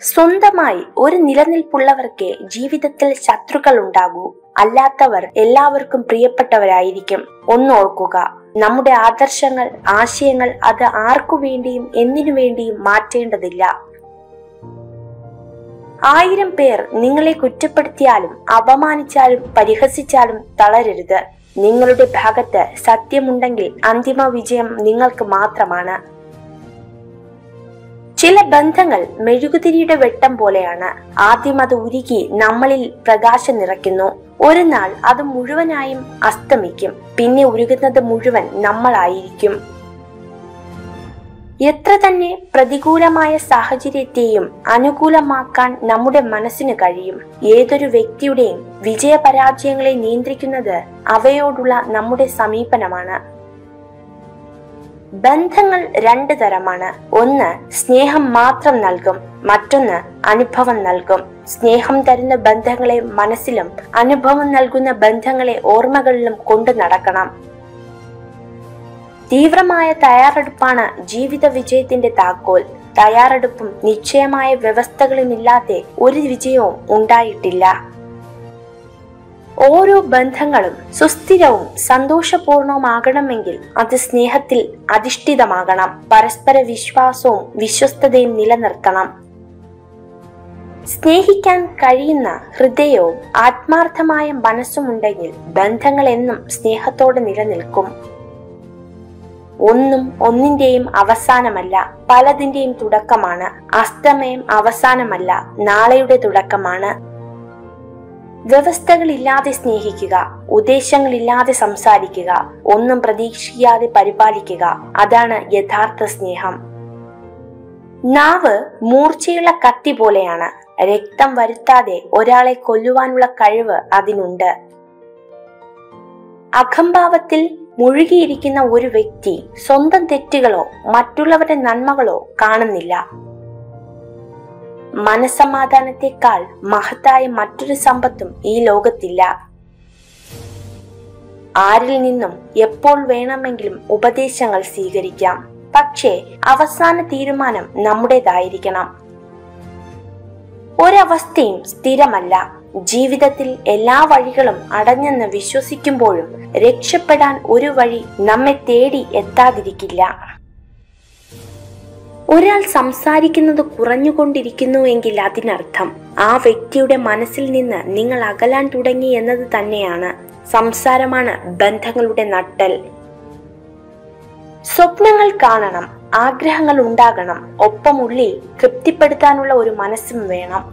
സ്വന്തമായി ഒരു നിലനിൽപ്പുള്ളവർക്ക് ജീവിതത്തിൽ ശത്രുക്കൾ ഉണ്ടാകൂ. അല്ലാത്തവർ എല്ലാവർക്കും പ്രിയപ്പെട്ടവരായിരിക്കും. ഒന്നോർക്കുക, നമ്മുടെ ആദർശങ്ങൾ, ആശയങ്ങൾ അത് ആർക്കു വേണ്ടിയും എന്തിനു വേണ്ടിയും മാറ്റേണ്ടതില്ല. 1000 പേർ നിങ്ങളെ കുറ്റപ്പെടുത്തിയാലും അപമാനിച്ചാലും പരിഹസിച്ചാലും തളരരുത്. നിങ്ങളുടെ ഭാഗത്ത് സത്യമുണ്ടെങ്കിൽ അന്തിമ വിജയം നിങ്ങൾക്ക് മാത്രമാണ്. ചില ബന്ധങ്ങൾ മെഴുകുതിരിയുടെ വെട്ടം പോലെയാണ്. ആദ്യം അത് ഉരുകി നമ്മളിൽ പ്രകാശം നിറയ്ക്കുന്നു. ഒരു നാൾ അത് മുഴുവനായും അസ്തമിക്കും. പിന്നെ ഉരുകുന്നത് മുഴുവൻ നമ്മളായിരിക്കും. എത്ര തന്നെ പ്രതികൂലമായ സാഹചര്യത്തെയും അനുകൂലമാക്കാൻ നമ്മുടെ മനസ്സിന് കഴിയും. ഏതൊരു വ്യക്തിയുടെയും വിജയപരാജയങ്ങളെ നിയന്ത്രിക്കുന്നത് അവയോടുള്ള നമ്മുടെ സമീപനമാണ്. ബന്ധങ്ങൾ 2 തരമാണ്. ഒന്ന് സ്നേഹം മാത്രം നൽകും, മറ്റൊന്ന് അനുഭവം നൽകും. സ്നേഹം തരുന്ന ബന്ധങ്ങളെ മനസ്സിലും അനുഭവം നൽകുന്ന ബന്ധങ്ങളെ ഓർമ്മകളിലും കൊണ്ടു നടക്കണം. തീവ്രമായ തയ്യാറെടുപ്പാണ് ജീവിത വിജയത്തിന്റെ താക്കോൽ. തയ്യാറെടുപ്പും നിശ്ചയമായ വ്യവസ്ഥകളുമില്ലാതെ ഒരു വിജയവും ഉണ്ടായിട്ടില്ല. ഓരോ ബന്ധങ്ങളും സുസ്ഥിരവും സന്തോഷപൂർണവുമാകണമെങ്കിൽ അത് സ്നേഹത്തിൽ അധിഷ്ഠിതമാകണം. പരസ്പര വിശ്വാസവും വിശ്വസ്തതയും നിലനിർത്തണം. സ്നേഹിക്കാൻ കഴിയുന്ന ഹൃദയവും ആത്മാർത്ഥമായ മനസ്സുമുണ്ടെങ്കിൽ ബന്ധങ്ങൾ എന്നും സ്നേഹത്തോടെ നിലനിൽക്കും. ഒന്നും ഒന്നിന്റെയും അവസാനമല്ല, പലതിന്റെയും തുടക്കമാണ്. അസ്തമയം അവസാനമല്ല, നാളെയുടെ തുടക്കമാണ്. വ്യവസ്ഥകളില്ലാതെ സ്നേഹിക്കുക, ഉദ്ദേശങ്ങളില്ലാതെ സംസാരിക്കുക, ഒന്നും പ്രതീക്ഷിക്കാതെ പരിപാലിക്കുക. അതാണ് യഥാർത്ഥ സ്നേഹം. നാവ് മൂർച്ചയുള്ള കത്തി പോലെയാണ്. രക്തം വരുത്താതെ ഒരാളെ കൊല്ലുവാനുള്ള കഴിവ് അതിനുണ്ട്. അഹംഭാവത്തിൽ മുഴുകിയിരിക്കുന്ന ഒരു വ്യക്തി സ്വന്തം തെറ്റുകളോ മറ്റുള്ളവരുടെ നന്മകളോ കാണുന്നില്ല. മനസ്സമാധാനത്തെക്കാൾ മഹത്തായ മറ്റൊരു സമ്പത്തും ഈ ലോകത്തില്ല. ആരിൽ നിന്നും എപ്പോൾ വേണമെങ്കിലും ഉപദേശങ്ങൾ സ്വീകരിക്കാം. പക്ഷേ അവസാന തീരുമാനം നമ്മുടേതായിരിക്കണം. ഒരവസ്ഥയും സ്ഥിരമല്ല. ജീവിതത്തിൽ എല്ലാ വഴികളും അടഞ്ഞെന്ന് വിശ്വസിക്കുമ്പോഴും രക്ഷപ്പെടാൻ ഒരു വഴി നമ്മെ തേടി എത്താതിരിക്കില്ല. ഒരാൾ സംസാരിക്കുന്നത് കുറഞ്ഞുകൊണ്ടിരിക്കുന്നുവെങ്കിൽ അതിനർത്ഥം ആ വ്യക്തിയുടെ മനസ്സിൽ നിന്ന് നിങ്ങൾ അകലാൻ തുടങ്ങി എന്നത് തന്നെയാണ്. സംസാരമാണ് ബന്ധങ്ങളുടെ നട്ടെൽ. സ്വപ്നങ്ങൾ കാണണം, ആഗ്രഹങ്ങൾ ഉണ്ടാകണം, ഒപ്പം ഉള്ളിൽ തൃപ്തിപ്പെടുത്താനുള്ള ഒരു മനസ്സും വേണം.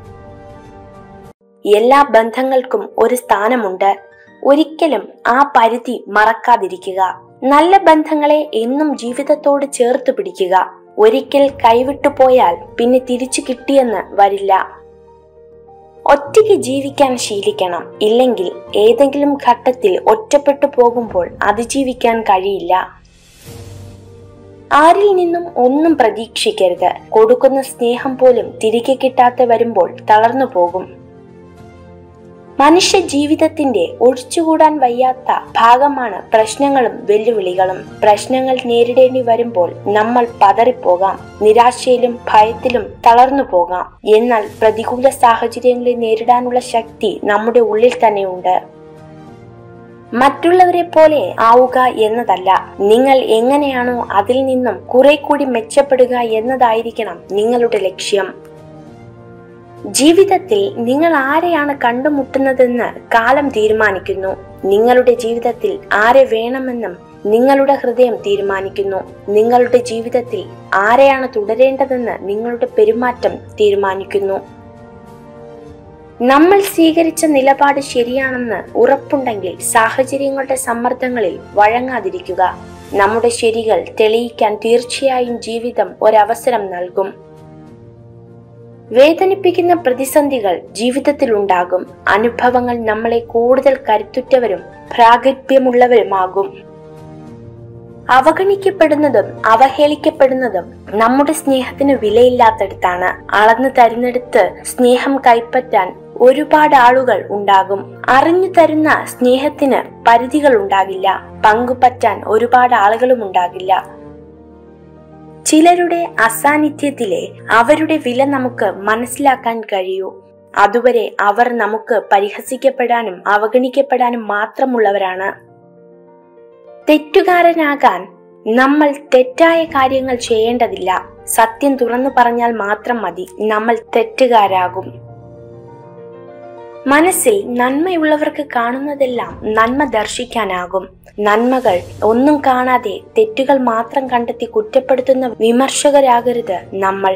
എല്ലാ ബന്ധങ്ങൾക്കും ഒരു സ്ഥാനമുണ്ട്. ഒരിക്കലും ആ പരിധി മറക്കാതിരിക്കുക. നല്ല ബന്ധങ്ങളെ എന്നും ജീവിതത്തോട് ചേർത്ത് പിടിക്കുക. ഒരിക്കൽ കൈവിട്ടു പോയാൽ പിന്നെ തിരിച്ചു കിട്ടിയെന്ന് വരില്ല. ഒറ്റയ്ക്ക് ജീവിക്കാൻ ശീലിക്കണം. ഇല്ലെങ്കിൽ ഏതെങ്കിലും ഘട്ടത്തിൽ ഒറ്റപ്പെട്ടു പോകുമ്പോൾ അതിജീവിക്കാൻ കഴിയില്ല. ആരിൽ നിന്നും ഒന്നും പ്രതീക്ഷിക്കരുത്. കൊടുക്കുന്ന സ്നേഹം പോലും തിരികെ കിട്ടാതെ വരുമ്പോൾ തളർന്നു പോകും. മനുഷ്യ ജീവിതത്തിന്റെ ഒഴിച്ചുകൂടാൻ വയ്യാത്ത ഭാഗമാണ് പ്രശ്നങ്ങളും വെല്ലുവിളികളും. പ്രശ്നങ്ങൾ നേരിടേണ്ടി വരുമ്പോൾ നമ്മൾ പതറിപ്പോകാം, നിരാശയിലും ഭയത്തിലും തളർന്നു പോകാം. എന്നാൽ പ്രതികൂല സാഹചര്യങ്ങളെ നേരിടാനുള്ള ശക്തി നമ്മുടെ ഉള്ളിൽ തന്നെയുണ്ട്. മറ്റുള്ളവരെ പോലെ ആവുക എന്നതല്ല, നിങ്ങൾ എങ്ങനെയാണോ അതിൽ നിന്നും കുറെ കൂടി മെച്ചപ്പെടുക എന്നതായിരിക്കണം നിങ്ങളുടെ ലക്ഷ്യം. ജീവിതത്തിൽ നിങ്ങൾ ആരെയാണ് കണ്ടുമുട്ടുന്നതെന്ന് കാലം തീരുമാനിക്കുന്നു. നിങ്ങളുടെ ജീവിതത്തിൽ ആരെ വേണമെന്നും നിങ്ങളുടെ ഹൃദയം തീരുമാനിക്കുന്നു. നിങ്ങളുടെ ജീവിതത്തിൽ ആരെയാണ് തുടരേണ്ടതെന്ന് നിങ്ങളുടെ പെരുമാറ്റം തീരുമാനിക്കുന്നു. നമ്മൾ സ്വീകരിച്ച നിലപാട് ശരിയാണെന്ന് ഉറപ്പുണ്ടെങ്കിൽ സാഹചര്യങ്ങളുടെ സമ്മർദ്ദങ്ങളിൽ വഴങ്ങാതിരിക്കുക. നമ്മുടെ ശരികൾ തെളിയിക്കാൻ തീർച്ചയായും ജീവിതം ഒരവസരം നൽകും. വേദനിപ്പിക്കുന്ന പ്രതിസന്ധികൾ ജീവിതത്തിൽ ഉണ്ടാകും. അനുഭവങ്ങൾ നമ്മളെ കൂടുതൽ കരുത്തുറ്റവരും പ്രാഗൽഭ്യമുള്ളവരുമാകും. അവഗണിക്കപ്പെടുന്നതും അവഹേളിക്കപ്പെടുന്നതും നമ്മുടെ സ്നേഹത്തിന് വിലയില്ലാത്തടത്താണ്. അളന്നു തരുന്നിടത്ത് സ്നേഹം കൈപ്പറ്റാൻ ഒരുപാട് ആളുകൾ ഉണ്ടാകും. അറിഞ്ഞു തരുന്ന സ്നേഹത്തിന് പരിധികൾ ഉണ്ടാകില്ല. പങ്കുപറ്റാൻ ഒരുപാട് ആളുകളും ഉണ്ടാകില്ല. ചിലരുടെ അസാന്നിധ്യത്തിലെ അവരുടെ വില നമുക്ക് മനസ്സിലാക്കാൻ കഴിയൂ. അതുവരെ അവർ നമുക്ക് പരിഹസിക്കപ്പെടാനും അവഗണിക്കപ്പെടാനും മാത്രമുള്ളവരാണ്. തെറ്റുകാരനാകാൻ നമ്മൾ തെറ്റായ കാര്യങ്ങൾ ചെയ്യേണ്ടതില്ല. സത്യം തുറന്നു പറഞ്ഞാൽ മാത്രം മതി, നമ്മൾ തെറ്റുകാരാകും. മനസ്സിൽ നന്മയുള്ളവർക്ക് കാണുന്നതെല്ലാം നന്മ ദർശിക്കാനാകും. നന്മകൾ ഒന്നും കാണാതെ തെറ്റുകൾ മാത്രം കണ്ടെത്തി കുറ്റപ്പെടുത്തുന്ന വിമർശകരാകരുത് നമ്മൾ.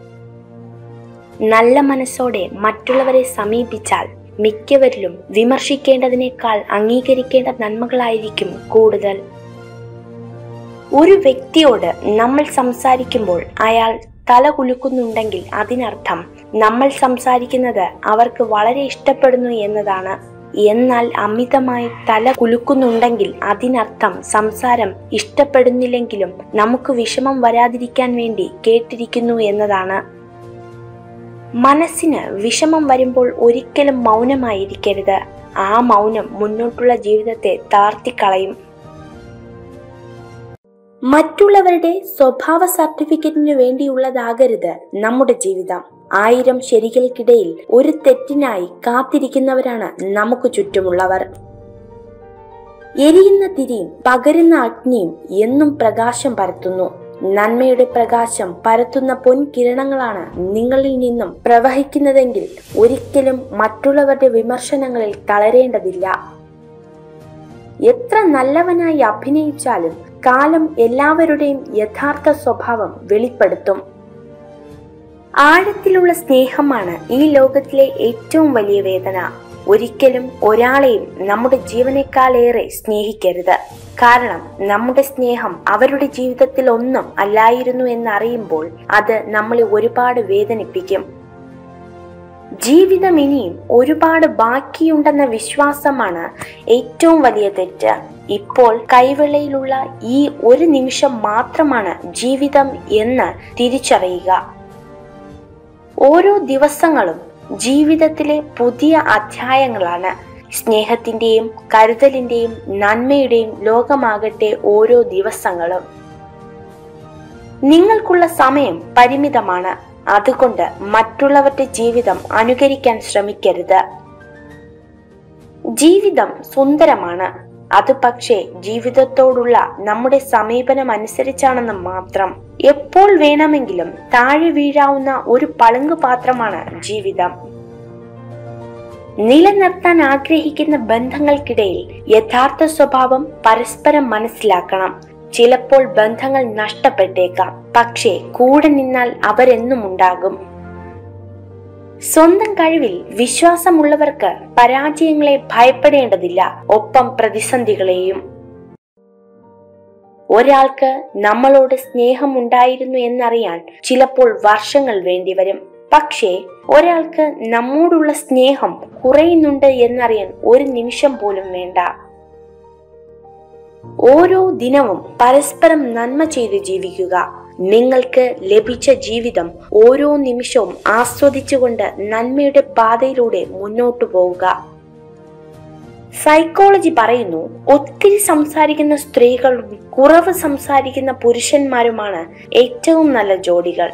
നല്ല മനസ്സോടെ മറ്റുള്ളവരെ സമീപിച്ചാൽ മിക്കവരിലും വിമർശിക്കേണ്ടതിനേക്കാൾ അംഗീകരിക്കേണ്ട നന്മകളായിരിക്കും കൂടുതൽ. ഒരു വ്യക്തിയോട് നമ്മൾ സംസാരിക്കുമ്പോൾ അയാൾ തല കുലുക്കുന്നുണ്ടെങ്കിൽ അതിനർത്ഥം നമ്മൾ സംസാരിക്കുന്നത് അവർക്ക് വളരെ ഇഷ്ടപ്പെടുന്നു എന്നതാണ്. എന്നാൽ അമിതമായി തല കുലുക്കുന്നുണ്ടെങ്കിൽ അതിനർത്ഥം സംസാരം ഇഷ്ടപ്പെടുന്നില്ലെങ്കിലും നമുക്ക് വിഷമം വരാതിരിക്കാൻ വേണ്ടി കേട്ടിരിക്കുന്നു എന്നതാണ്. മനസ്സിന് വിഷമം വരുമ്പോൾ ഒരിക്കലും മൗനമായിരിക്കരുത്. ആ മൗനം മുന്നോട്ടുള്ള ജീവിതത്തെ താർത്തിക്കളയും. മറ്റുള്ളവരുടെ സ്വഭാവ സർട്ടിഫിക്കറ്റിനു വേണ്ടിയുള്ളതാകരുത് നമ്മുടെ ജീവിതം. 1000 ശരികൾക്കിടയിൽ ഒരു തെറ്റിനായി കാത്തിരിക്കുന്നവരാണ് നമുക്ക് ചുറ്റുമുള്ളവർ. എരിയുന്ന തിരിയും പകരുന്ന അഗ്നിയും എന്നും പ്രകാശം പരത്തുന്നു. നന്മയുടെ പ്രകാശം പരത്തുന്ന പൊൻകിരണങ്ങളാണ് നിങ്ങളിൽ നിന്നും പ്രവഹിക്കുന്നതെങ്കിൽ ഒരിക്കലും മറ്റുള്ളവരുടെ വിമർശനങ്ങളിൽ തളരേണ്ടതില്ല. എത്ര നല്ലവനായി അഭിനയിച്ചാലും കാലം എല്ലാവരുടെയും യഥാർത്ഥ സ്വഭാവം വെളിപ്പെടുത്തും. ആഴത്തിലുള്ള സ്നേഹമാണ് ഈ ലോകത്തിലെ ഏറ്റവും വലിയ വേദന. ഒരിക്കലും ഒരാളെയും നമ്മുടെ ജീവനേക്കാളേറെ സ്നേഹിക്കരുത്. കാരണം നമ്മുടെ സ്നേഹം അവരുടെ ജീവിതത്തിൽ ഒന്നും അല്ലായിരുന്നു എന്നറിയുമ്പോൾ അത് നമ്മളെ ഒരുപാട് വേദനിപ്പിക്കും. ജീവിതം ഇനിയും ഒരുപാട് ബാക്കിയുണ്ടെന്ന വിശ്വാസമാണ് ഏറ്റവും വലിയ തെറ്റ്. ഇപ്പോൾ കൈവെള്ളയിലുള്ള ഈ ഒരു നിമിഷം മാത്രമാണ് ജീവിതം എന്ന് തിരിച്ചറിയുക. ഓരോ ദിവസങ്ങളും ജീവിതത്തിലെ പുതിയ അധ്യായങ്ങളാണ്. സ്നേഹത്തിന്റെയും കരുതലിന്റെയും നന്മയുടെയും ലോകമാകട്ടെ ഓരോ ദിവസങ്ങളും. നിങ്ങൾക്കുള്ള സമയം പരിമിതമാണ്. അതുകൊണ്ട് മറ്റുള്ളവരുടെ ജീവിതം അനുകരിക്കാൻ ശ്രമിക്കരുത്. ജീവിതം സുന്ദരമാണ്. അത് പക്ഷേ ജീവിതത്തോടുള്ള നമ്മുടെ സമീപനം അനുസരിച്ചാണെന്ന് മാത്രം. എപ്പോൾ വേണമെങ്കിലും താഴെ വീഴാവുന്ന ഒരു പളുങ്ക് പാത്രമാണ് ജീവിതം. നിലനിർത്താൻ ആഗ്രഹിക്കുന്ന ബന്ധങ്ങൾക്കിടയിൽ യഥാർത്ഥ സ്വഭാവം പരസ്പരം മനസ്സിലാക്കണം. ചിലപ്പോൾ ബന്ധങ്ങൾ നഷ്ടപ്പെട്ടേക്കാം, പക്ഷേ കൂടെ നിന്നാൽ അവരെന്നും ഉണ്ടാകും. സ്വന്തം കഴിവിൽ വിശ്വാസമുള്ളവർക്ക് പരാജയങ്ങളെ ഭയപ്പെടേണ്ടതില്ല, ഒപ്പം പ്രതിസന്ധികളെയും. ഒരാൾക്ക് നമ്മളോട് സ്നേഹം ഉണ്ടായിരുന്നു എന്നറിയാൻ ചിലപ്പോൾ വർഷങ്ങൾ വേണ്ടിവരും. പക്ഷേ ഒരാൾക്ക് നമ്മോടുള്ള സ്നേഹം കുറയുന്നുണ്ട് എന്നറിയാൻ ഒരു നിമിഷം പോലും വേണ്ട. ഓരോ ദിനവും പരസ്പരം നന്മ ചെയ്ത് ജീവിക്കുക. നിങ്ങൾക്ക് ലഭിച്ച ജീവിതം ഓരോ നിമിഷവും ആസ്വദിച്ചുകൊണ്ട് നന്മയുടെ പാതയിലൂടെ മുന്നോട്ടു പോവുക. സൈക്കോളജി പറയുന്നു, ഒത്തിരി സംസാരിക്കുന്ന സ്ത്രീകളും കുറവ് സംസാരിക്കുന്ന പുരുഷന്മാരുമാണ് ഏറ്റവും നല്ല ജോഡികൾ.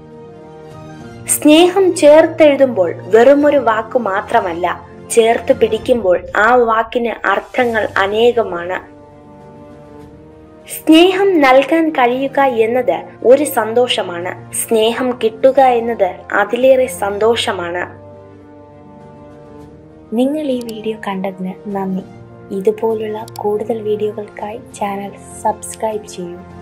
സ്നേഹം ചേർത്തെഴുതുമ്പോൾ വെറുമൊരു വാക്കു മാത്രമല്ല, ചേർത്ത് പിടിക്കുമ്പോൾ ആ വാക്കിന് അർത്ഥങ്ങൾ അനേകമാണ്. സ്നേഹം നൽകാൻ കഴിയുക എന്നത് ഒരു സന്തോഷമാണ്. സ്നേഹം കിട്ടുക എന്നത് അതിലേറെ സന്തോഷമാണ്. നിങ്ങൾ ഈ വീഡിയോ കണ്ടതിന് നന്ദി. ഇതുപോലുള്ള കൂടുതൽ വീഡിയോകൾക്കായി ചാനൽ സബ്സ്ക്രൈബ് ചെയ്യൂ.